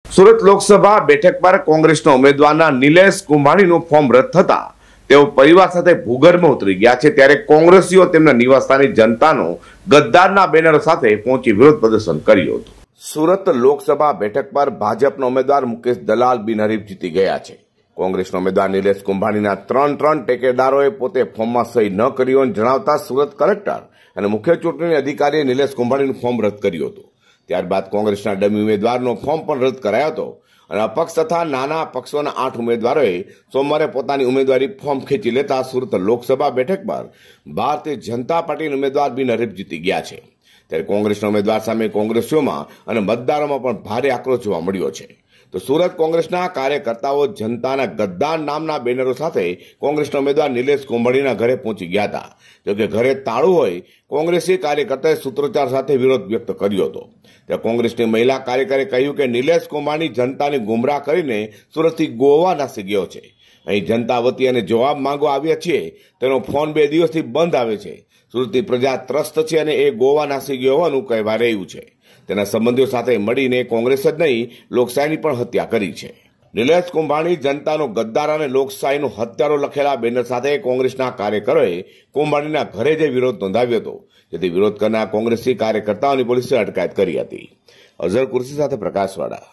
સુરત લોકસભા બેઠક પર કોંગ્રેસના ઉમેદવારના નિલેશ કુંભાણીનું ફોર્મ રદ થતા તેઓ પરિવાર સાથે ભૂગર્ભમાં ઉતરી ગયા છે। ત્યારે કોંગ્રેસીઓ તેમના નિવાસસ્થાને જનતાનો ગદ્દારના બેનરો સાથે પહોંચી વિરોધ પ્રદર્શન કર્યું હતું। સુરત લોકસભા બેઠક પર ભાજપના ઉમેદવાર મુકેશ દલાલ બિનહરીફ જીતી ગયા છે। કોંગ્રેસના ઉમેદવાર નિલેશ કુંભાણીના ત્રણ ટેકેદારોએ પોતે ફોર્મમાં સહી ન કરી હોવાનું જણાવતા સુરત કલેક્ટર અને મુખ્ય ચૂંટણી અધિકારીએ નિલેશ કુંભાણીનું ફોર્મ રદ કર્યું હતું। ત્યારબાદ કોંગ્રેસના ડમી ઉમેદવારનો ફોર્મ પણ રદ કરાયો હતો અને અપક્ષ તથા નાના પક્ષોના 8 ઉમેદવારોએ સોમવારે પોતાની ઉમેદવારી ફોર્મ ખેંચી લેતા સુરત લોકસભા બેઠક પર ભારતીય જનતા પાર્ટીના ઉમેદવાર બિનહરીફ જીતી ગયા છે। ત્યારે કોંગ્રેસના ઉમેદવાર સામે કોંગ્રેસીઓમાં અને મતદારોમાં પણ ભારે આક્રોશ જોવા મળ્યો છે। તો સુરત કોંગ્રેસના કાર્યકર્તાઓ જનતાના ગદ્દાર નામના બેનરો સાથે કોંગ્રેસના ઉમેદવાર નિલેશ કુંભાણીના ઘરે પહોંચી ગયા હતા। જોકે ઘરે તાળું હોય કોંગ્રેસી કાર્યકર્તાએ સૂત્રોચ્ચાર સાથે વિરોધ વ્યક્ત કર્યો હતો। ત્યાં કોંગ્રેસની મહિલા કાર્યકરે કહ્યું કે નિલેશ કુંભાણી જનતાને ગુમરાહ કરીને સુરતથી ગોવા નાસી ગયો છે। અહીં જનતા વતી અને જવાબ માંગવા આવ્યા છીએ તેનો ફોન 2 દિવસથી બંધ આવે છે। સુરતની પ્રજા ત્રસ્ત છે અને એ ગોવા નાસી ગયો હોવાનું કહેવા રહ્યું છે। તેના સંબંધીઓ સાથે મળીને કોંગ્રેસ જ નહીં લોકશાહીની પણ હત્યા કરી છે। નિલેશ કુંભાણી જનતાનો ગદ્દાર અને લોકશાહીનો હત્યારો લખેલા બેનર સાથે કોંગ્રેસના કાર્યકરોએ કુંભાણીના ઘરે જઈ વિરોધ નોંધાવ્યો હતો, જેથી વિરોધ કરનાર કોંગ્રેસી કાર્યકર્તાઓની પોલીસે અટકાયત કરી હતી। અઝર કુર્સી સાથે પ્રકાશવાળા।